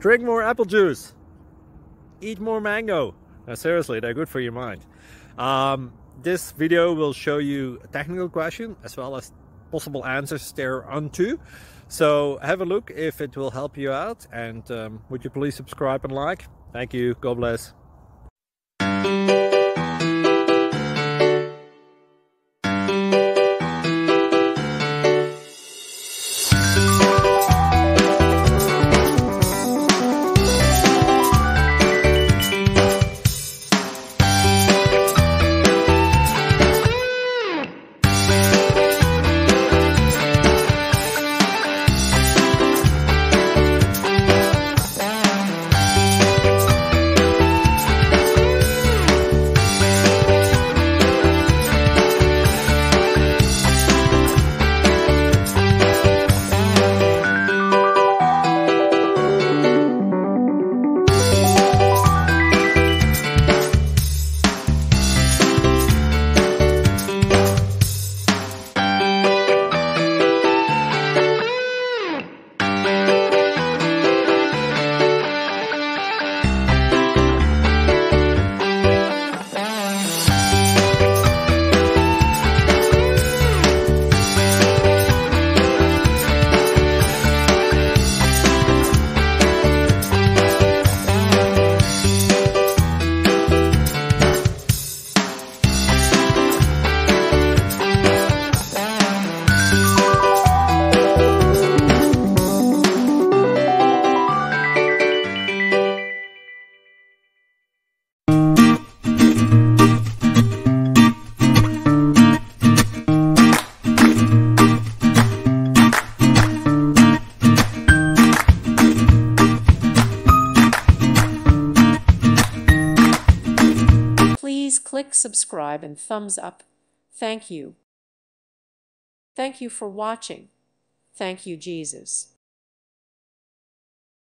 Drink more apple juice. Eat more mango. No, seriously, they're good for your mind. This video will show you a technical question as well as possible answers thereunto. So have a look if it will help you out, and would you please subscribe and like? Thank you. God bless. Please click subscribe and thumbs up. Thank you. Thank you for watching. Thank you, Jesus.